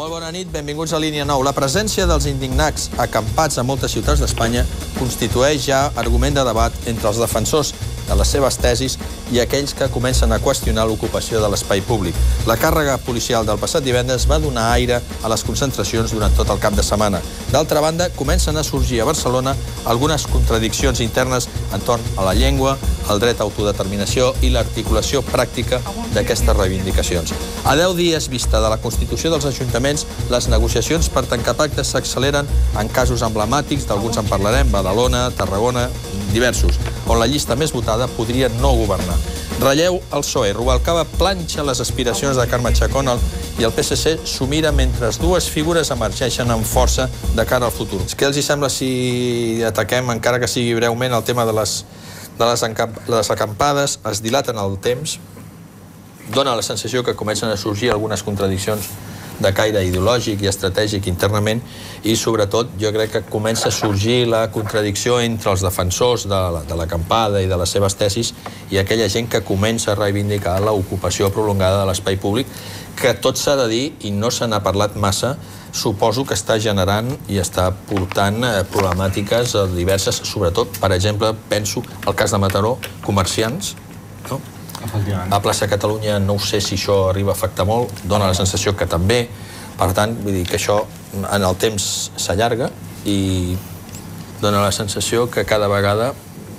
Molt bona nit, benvinguts a Línia 9. La presència dels indignats acampats a moltes ciutats d'Espanya constitueix ja argument de debat entre els defensors de les seves tesis i aquells que comencen a qüestionar l'ocupació de l'espai públic. La càrrega policial del passat divendres va donar aire a les concentracions durant tot el cap de setmana. D'altra banda, comencen a sorgir a Barcelona algunes contradiccions internes entorn a la llengua, el dret a autodeterminació i l'articulació pràctica d'aquestes reivindicacions. A 10 dies vista de la constitució dels ajuntaments, les negociacions per tancar pactes s'acceleren en casos emblemàtics, d'alguns en parlarem, Badalona, Tarragona, diversos, on la llista més votada podria no governar. Relleu al PSOE. Rubalcaba planxa les aspiracions de Carme Chacón i el PSC s'ho mira mentre dues figures emergeixen amb força de cara al futur. Què els sembla si ataquem, encara que sigui breument, el tema de les acampades? Es dilaten el temps, dona la sensació que comencen a sorgir algunes contradiccions de caire ideològic i estratègic internament i, sobretot, jo crec que comença a sorgir la contradicció entre els defensors de l'acampada i de les seves tesis i aquella gent que comença a reivindicar l'ocupació prolongada de l'espai públic, que tot s'ha de dir, i no se n'ha parlat massa, suposo que està generant i està portant problemàtiques diverses, sobretot, per exemple, penso, el cas de Mataró, comerciants, no? A Plaça Catalunya no sé si això arriba a afectar molt, dona la sensació que també, per tant, vull dir que això en el temps s'allarga i dona la sensació que cada vegada,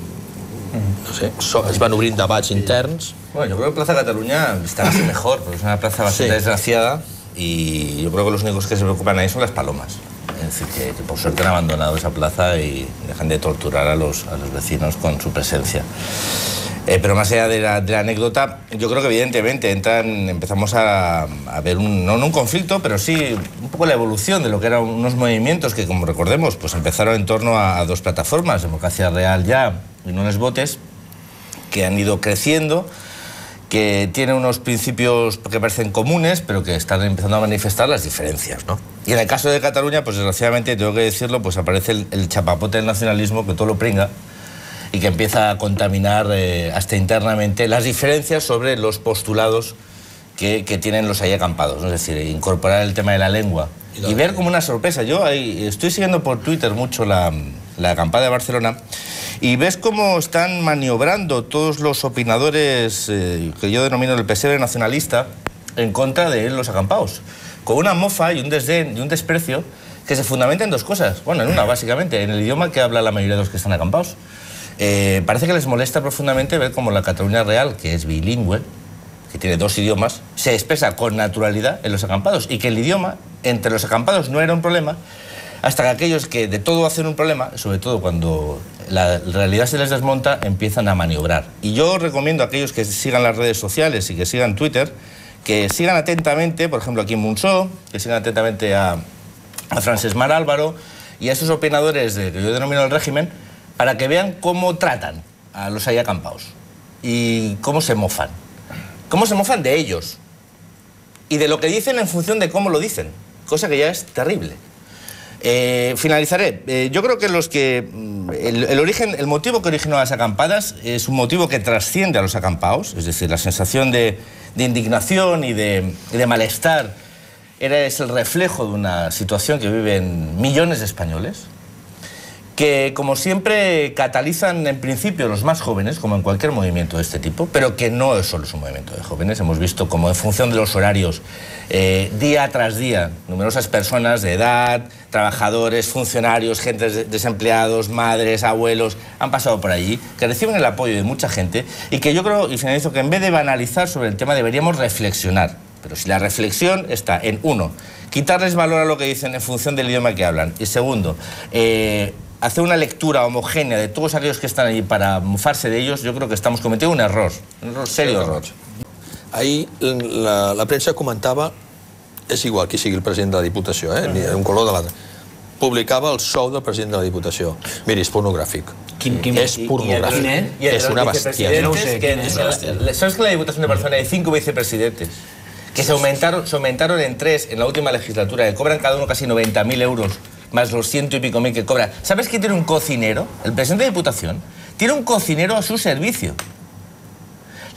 no sé, es van obrint debats interns. Bueno, yo creo que Plaza Cataluña está casi mejor, porque es una plaza bastante desgraciada y yo creo que los únicos que se preocupan ahí son las palomas. Es decir, que por suerte han abandonado esa plaza y dejan de torturar a los vecinos con su presencia. Pero más allá de la anécdota, yo creo que evidentemente empezamos a ver no un conflicto, pero sí un poco la evolución de lo que eran unos movimientos que, como recordemos, pues empezaron en torno a dos plataformas, Democracia Real Ya y No Les Votes, que han ido creciendo, que tienen unos principios que parecen comunes, pero que están empezando a manifestar las diferencias, ¿no? Y en el caso de Cataluña, pues desgraciadamente, tengo que decirlo, pues aparece el chapapote del nacionalismo que todo lo pringa y que empieza a contaminar hasta internamente las diferencias sobre los postulados que tienen los ahí acampados, ¿no? Es decir, incorporar el tema de la lengua y ver como una sorpresa. Yo estoy siguiendo por Twitter mucho la acampada de Barcelona y ves cómo están maniobrando todos los opinadores que yo denomino el pesebre nacionalista en contra de los acampados, con una mofa y un desdén y un desprecio que se fundamenta en dos cosas. Bueno, en una, básicamente, en el idioma que habla la mayoría de los que están acampados. Parece que les molesta profundamente ver cómo la Cataluña Real, que es bilingüe, que tiene dos idiomas, se expresa con naturalidad en los acampados y que el idioma entre los acampados no era un problema hasta que aquellos que de todo hacen un problema, sobre todo cuando la realidad se les desmonta, empiezan a maniobrar. Y yo recomiendo a aquellos que sigan las redes sociales y que sigan Twitter, que sigan atentamente, por ejemplo, aquí en Monzó, que sigan atentamente a Francesc Mar Álvaro y a esos opinadores que yo denomino el régimen, para que vean cómo tratan a los ahí acampados y cómo se mofan. Cómo se mofan de ellos y de lo que dicen en función de cómo lo dicen, cosa que ya es terrible. Finalizaré. Yo creo que el motivo que originó las acampadas es un motivo que trasciende a los acampados, es decir, la sensación de indignación y de malestar es el reflejo de una situación que viven millones de españoles, que, como siempre, catalizan en principio los más jóvenes, como en cualquier movimiento de este tipo, pero que no es solo un movimiento de jóvenes. Hemos visto como en función de los horarios, día tras día, numerosas personas de edad, trabajadores, funcionarios, gente desempleados, madres, abuelos, han pasado por allí, que reciben el apoyo de mucha gente y que yo creo, y finalizo, que en vez de banalizar sobre el tema deberíamos reflexionar. Pero si la reflexión está en, uno, quitarles valor a lo que dicen en función del idioma que hablan, y segundo, hacer una lectura homogénea de todos aquellos que están allí para mofarse de ellos, yo creo que estamos cometiendo un error, serio error. Ahir la premsa comentava, és igual qui sigui el president de la Diputació, ni un color de l'altre, publicava el sou del president de la Diputació. Miri, és pornográfic. És pornográfic. És una bestial. ¿Sabes que en la Diputación de Barcelona hay 5 vicepresidentes que se aumentaron en 3 en la última legislatura, que cobran cada uno casi 90.000 euros, más los 100 y pico mil que cobra? ¿Sabes quién tiene un cocinero? El presidente de Diputación tiene un cocinero a su servicio.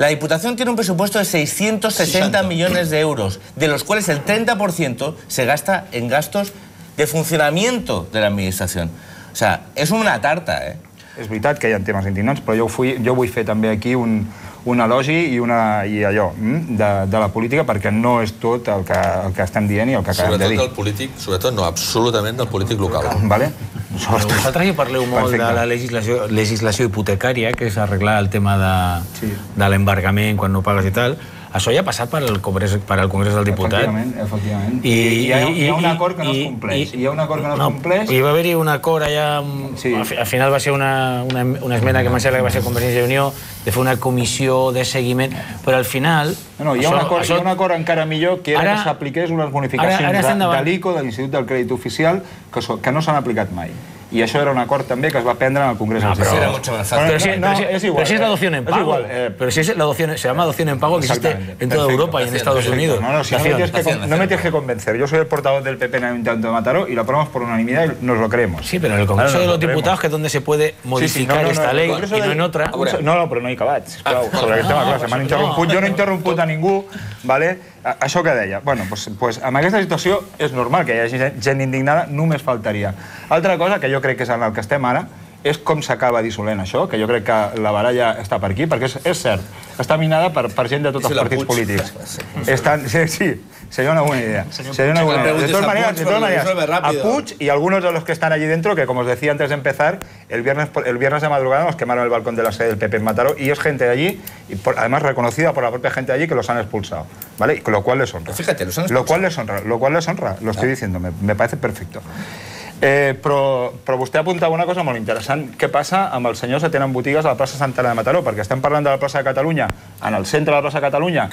La Diputación tiene un presupuesto de 660 millones de euros, de los cuales el 30% se gasta en gastos de funcionamiento de la administración. O sea, és una tarta, eh? És veritat que hi ha temes indignants, però jo vull fer també aquí un elogi i allò de la política, perquè no és tot el que estem dient i el que acabem de dir. Sobretot del polític, sobretot no, absolutament del polític local. Vale? Vosaltres hi parleu molt de la legislació hipotecària, que és arreglar el tema de l'embargament quan no pagues i tal. Això ja ha passat per al Congrés del Diputat. Efectivament. I hi ha un acord que no es compleix. Hi ha un acord que no es compleix. Hi va haver-hi un acord allà... Al final va ser una esmena que em sembla que va ser Convergència i Unió de fer una comissió de seguiment, però al final... No, hi ha un acord encara millor, que era que s'apliqués unes bonificacions de l'ICO, de l'Institut del Crèdit Oficial, que no s'han aplicat mai. Y eso era un acuerdo también que se va a prendre en el Congreso. No, pero era mucho más fácil. Pero si es la adopción en pago. Pero si es la adopción, se llama adopción en pago, que existe en toda Europa y en Estados Unidos. No me tienes que convencer. Yo soy el portavoz del PP en el Ayuntamiento de Mataró y lo aprobamos por unanimidad y nos lo creemos. Sí, pero en el Congreso de los Diputados, que es donde se puede modificar esta ley y no en otra. No, però no he acabat, sisplau. Sobre aquest tema, clar, se m'han interromput. Jo no he interromput a ningú, vale? Això que deia. Bueno, doncs amb aquesta situació és normal que hi hagi gent indignada, només faltaria. Altra cosa que jo crec que és en el que estem ara és com s'acaba dissolent això, que jo crec que la baralla està per aquí, perquè és cert, està minada per gent de tots els partits polítics. Sí, sería una buena idea. De todas maneras, a Puig y algunos de los que están allí dentro, que como os decía antes de empezar, el viernes de madrugada nos quemaron el balcón de la sede del PP en Mataró, y es gente de allí, y además reconocida por la propia gente de allí, que los han expulsado, ¿vale? Lo cual les honra. Fíjate, los han expulsado. Lo cual les honra, lo estoy diciendo, me parece perfecto. Però vostè apuntava una cosa molt interessant. Què passa amb els senyors que tenen botigues a la plaça Santana de Mataró? Perquè estem parlant de la plaça de Catalunya, en el centre de la plaça de Catalunya,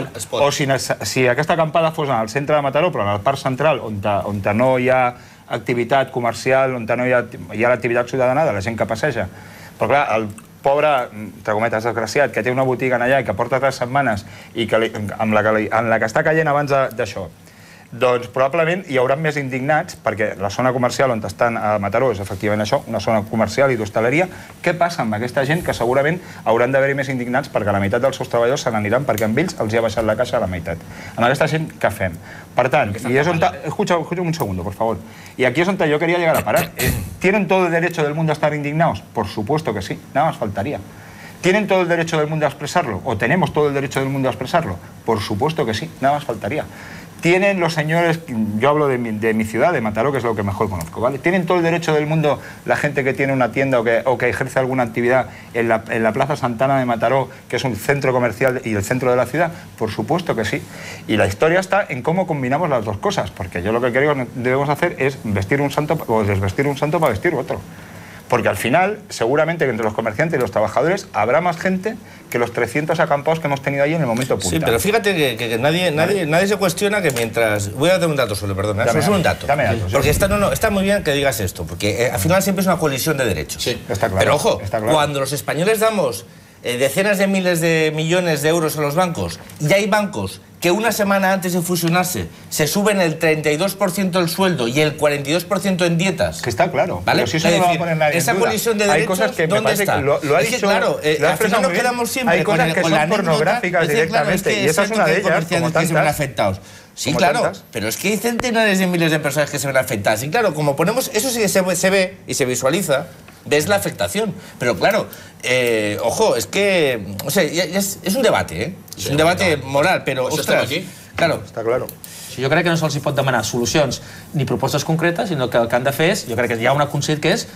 o si aquesta acampada fos en el centre de Mataró, però en el parc central, on no hi ha activitat comercial, on no hi ha l'activitat ciutadana de la gent que passeja. Però clar, el pobre, entre cometes, desgraciat, que té una botiga allà i que porta 3 setmanes i en la que està caient abans d'això, doncs probablement hi haurà més indignats, perquè la zona comercial on estan a Mataró és efectivament això, una zona comercial i d'hostaleria. Què passa amb aquesta gent que segurament hauran d'haver-hi més indignats perquè la meitat dels seus treballadors se n'aniran perquè amb ells els hi ha baixat la caixa a la meitat? Amb aquesta gent, què fem? Per tant, y es escucha un segundo, por favor. Y aquí es donde yo quería llegar a parar. ¿Tienen todo el derecho del mundo a estar indignados? Por supuesto que sí, nada más faltaría. ¿Tienen todo el derecho del mundo a expresarlo? ¿O tenemos todo el derecho del mundo a expresarlo? Por supuesto que sí, nada más faltaría. Tienen los señores, yo hablo de mi ciudad, de Mataró, que es lo que mejor conozco, ¿vale? ¿Tienen todo el derecho del mundo la gente que tiene una tienda o que ejerce alguna actividad en la Plaza Santana de Mataró, que es un centro comercial y el centro de la ciudad? Por supuesto que sí. Y la historia está en cómo combinamos las dos cosas, porque yo lo que creo que debemos hacer es vestir un santo o desvestir un santo para vestir otro. Porque al final, seguramente que entre los comerciantes y los trabajadores habrá más gente que los 300 acampados que hemos tenido ahí en el momento punta. Sí, pero fíjate que nadie se cuestiona que mientras... Voy a dar un dato solo, perdona. Solo un dato. Dame datos. Porque está muy bien que digas esto, porque al final siempre es una colisión de derechos. Sí, está claro. Pero ojo, cuando los españoles damos decenas de miles de millones de euros a los bancos, y hay bancos que una semana antes de fusionarse se suben el 32% el sueldo y el 42% en dietas. Que está claro. ¿Vale? Pero si eso no va a poner nadie en duda. Esa colisión de derechos, hay cosas que ¿dónde está? Lo ha dicho, claro, al final nos quedamos siempre hay cosas que son pornográficas directamente, y esa es una de ellas, como que se ven tantas. afectados. Sí, claro, pero es que hay centenares de miles de personas que se ven afectadas. Y claro, como ponemos, eso sí que se ve y se visualiza, ves la afectación. Pero claro, ojo, es que, o sea, es un debate, ¿eh? Es un debate moral, pero, ostras, claro. Està claro. Jo crec que no se'ls pot demanar solucions ni propostes concretes, sinó que el que han de fer és, jo crec que hi ha una consciència que és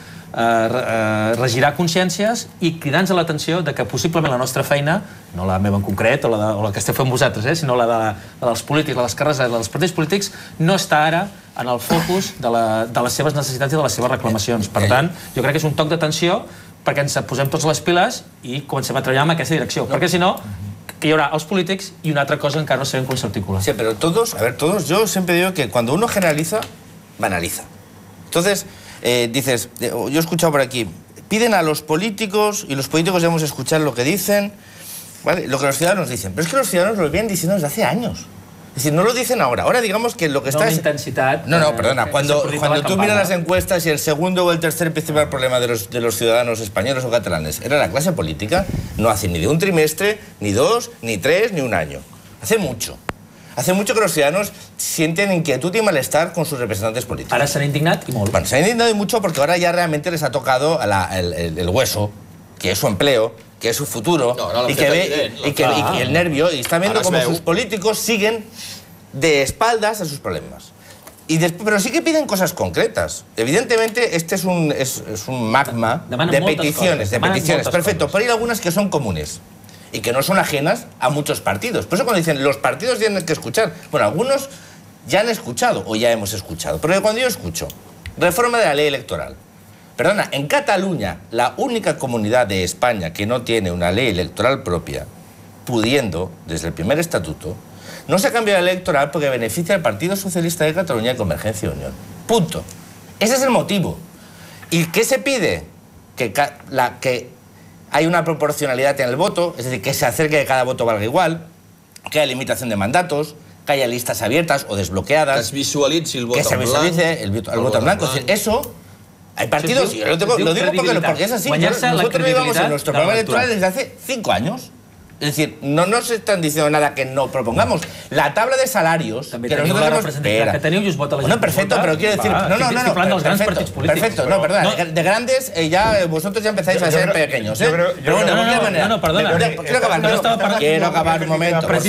regirar consciències i cridar-nos a l'atenció de que possiblement la nostra feina, no la meva en concret o la que esteu fent vosaltres, sinó la dels polítics, la dels carrers, dels partits polítics, no està ara en el focus de les seves necessitats i de les seves reclamacions. Per tant, jo crec que és un toc d'atenció perquè ens posem tots les piles i comencem a treballar en aquesta direcció, perquè si no que hi haurà els polítics i una altra cosa encara no sabem com s'articula. Sí, pero todos, yo siempre digo que cuando uno generaliza, banaliza. Entonces, dices, yo he escuchado por aquí, piden a los políticos, y los políticos debemos escuchar lo que dicen, ¿vale? Lo que los ciudadanos dicen. Pero es que los ciudadanos lo vienen diciendo desde hace años. Es decir, no lo dicen ahora. Ahora digamos que lo que está... No, intensidad... No, perdona. Cuando tú miras las encuestas y el segundo o el tercer principal problema de los ciudadanos españoles o catalanes era la clase política, no hace ni de un trimestre, ni 2, ni 3, ni un año. Hace mucho. Hace mucho que los ciudadanos sienten inquietud y malestar con sus representantes políticos. Ahora se han indignat i molt. Bueno, se han indignado mucho porque ahora ya realmente les ha tocado el hueso, que es su empleo, que es su futuro, y el nervio, y están viendo cómo sus políticos siguen de espaldas a sus problemas. Pero sí que piden cosas concretas. Evidentemente, este es un magma de peticiones. Perfecto, pero hay algunas que son comunes y que no son ajenas a muchos partidos. Por eso cuando dicen los partidos tienen que escuchar, bueno, algunos ya han escuchado o ya hemos escuchado, pero cuando yo escucho reforma de la ley electoral, perdona, en Cataluña, la única comunidad de España que no tiene una ley electoral propia, pudiendo, desde el primer estatuto, no se cambia la ley electoral porque beneficia al Partido Socialista de Cataluña y Convergencia y Unión. Punto. Ese es el motivo. ¿Y qué se pide? Que hay una proporcionalidad en el voto, es decir, que se acerque que cada voto valga igual, que haya limitación de mandatos, que haya listas abiertas o desbloqueadas. Que se visualitzi el voto en blanco. Que se visualice el voto en blanco. Es decir, eso... Hay partidos, y lo digo porque es así. Nosotros lo llevamos en nuestro programa electoral desde hace 5 años. Es decir, no nos están diciendo nada que no propongamos. La tabla de salarios... També teniu la representativitat que teniu i us vota la gent. Bueno, perfecto, pero quiero decir... No, perdona. De grandes, vosotros ya empezáis a ser pequeños, ¿eh? Pero bueno, de cualquier manera... No, perdona. Quiero acabar un momento, por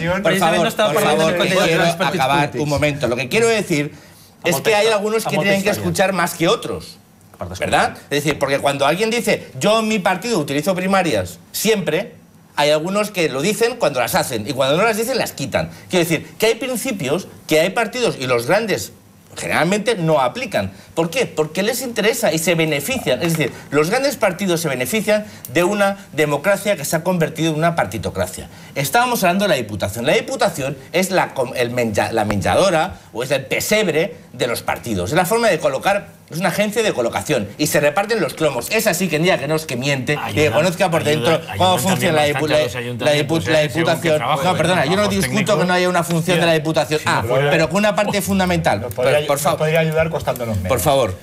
favor. Quiero acabar un momento. Lo que quiero decir es que hay algunos que tienen que escuchar más que otros. ¿Verdad? Es decir, porque cuando alguien dice, yo en mi partido utilizo primarias siempre, hay algunos que lo dicen cuando las hacen y cuando no las dicen las quitan. Quiero decir, que hay principios, que hay partidos y los grandes generalmente no aplican. ¿Por qué? Porque les interesa y se benefician. Es decir, los grandes partidos se benefician de una democracia que se ha convertido en una partitocracia. Estábamos hablando de la Diputación. La Diputación es la menjadora o es el pesebre de los partidos. Es la forma de colocar... Es una agencia de colocación y se reparten los cromos. Es así que diga que no es que miente y que conozca por dentro cómo funciona la Diputación. No, perdona, yo no discuto que no haya una función de la Diputación. Pero con una parte fundamental. Por favor. Podría ayudar costándonos menos. Por favor.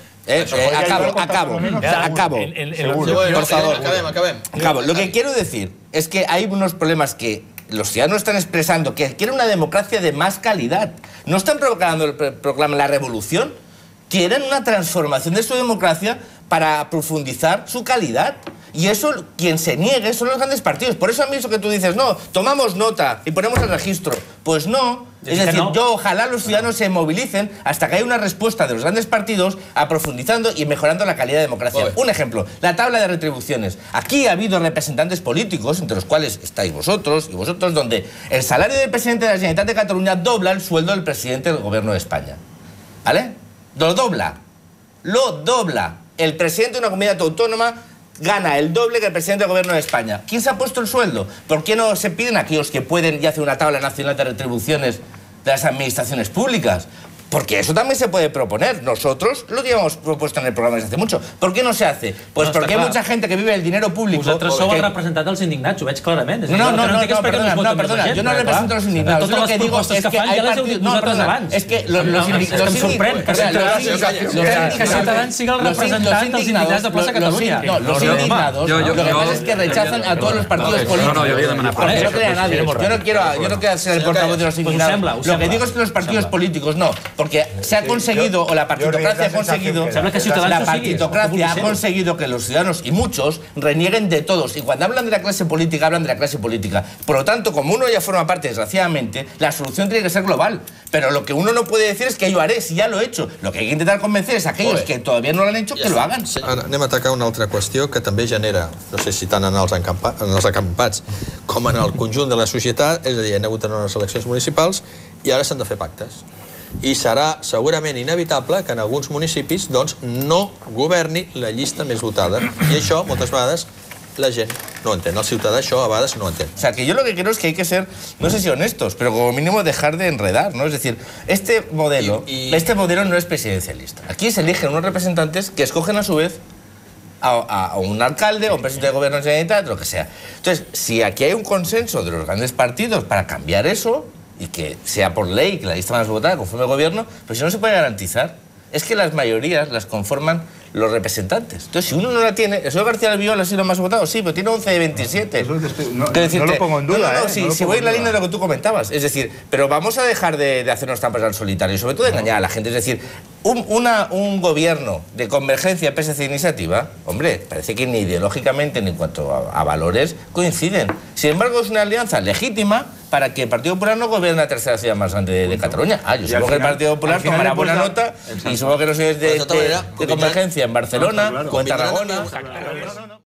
Acabo. Por favor. Acabo. Lo que quiero decir es que hay unos problemas que los ciudadanos están expresando que quieren una democracia de más calidad. No están proclamando la revolución. Quieren una transformación de su democracia para profundizar su calidad. Y eso, quien se niegue, son los grandes partidos. Por eso a mí eso que tú dices, no, tomamos nota y ponemos el registro. Pues no. Es decir, yo ojalá los ciudadanos se movilicen hasta que haya una respuesta de los grandes partidos a profundizando y mejorando la calidad de democracia. Un ejemplo, la tabla de retribuciones. Aquí ha habido representantes políticos, entre los cuales estáis vosotros y vosotros, donde el salario del presidente de la Generalitat de Cataluña dobla el sueldo del presidente del Gobierno de España. ¿Vale? Lo dobla. El presidente de una comunidad autónoma gana el doble que el presidente del Gobierno de España. ¿Quién se ha puesto el sueldo? ¿Por qué no se piden aquellos que pueden y hacer una tabla nacional de retribuciones de las administraciones públicas? Porque eso también se puede proponer. Nosotros lo llevamos propuesto en el programa desde hace mucho. ¿Por qué no se hace? Pues porque hay mucha gente que vive el dinero público... Vosaltres sou els representants dels indignats, ho veig clarament. No, perdona, yo no represento a los indignados. Lo que digo es que hay partidos... No, perdona, es que los indignados... Em sorprèn que Ciutadans sigui el representant dels indignats de Plaça Catalunya. No, los indignados lo que pasa es que rechazan a todos los partidos políticos. Porque no crea nadie. Yo no quiero ser el portavoz de los indignados. Lo que digo es que los partidos políticos no. Porque se ha conseguido, o la partitocracia ha conseguido que los ciudadanos, y muchos, renieguen de todos. Y cuando hablan de la clase política, hablan de la clase política. Por lo tanto, como uno ya forma parte, desgraciadamente, la solución tiene que ser global. Pero lo que uno no puede decir es que yo haré, si ya lo he hecho. Lo que hay que intentar convencer es a aquellos que todavía no lo han hecho, que lo hagan. Ara anem a atacar una altra qüestió que també genera, no sé si tant en els acampats com en el conjunt de la societat, és a dir, hi ha hagut unes eleccions municipals i ara s'han de fer pactes. I serà segurament inevitable que en alguns municipis doncs, no governi la llista més votada. I això, moltes vegades, la gent no entén. El ciutadà això a vegades no entén. O sea, que yo lo que creo es que hay que ser, no sé si honestos, pero como mínimo dejar de enredar, ¿no? Es decir, este modelo no es presidencialista. Aquí se eligen unos representantes que escogen a su vez a un alcalde o un presidente de gobierno de Generalitat, lo que sea. Entonces, si aquí hay un consenso de los grandes partidos para cambiar eso, y que sea por ley que la lista más votada conforme el gobierno, pero si no se puede garantizar, es que las mayorías las conforman los representantes. Entonces, si uno no la tiene, el señor García Albiol ha sido el más votado, sí, pero tiene 11 de 27. No lo pongo en duda, si voy en la línea de lo que tú comentabas. Es decir, pero vamos a dejar de hacernos trampas al solitario y sobre todo de engañar a la gente. Es decir, un gobierno de convergencia PSC Iniciativa, hombre, parece que ni ideológicamente ni en cuanto a valores coinciden. Sin embargo, es una alianza legítima para que el Partido Popular no gobierne la tercera ciudad más grande de Cataluña. Yo supongo que el Partido Popular tomará buena nota y supongo que los señores de convergencia en Barcelona o en Tarragona...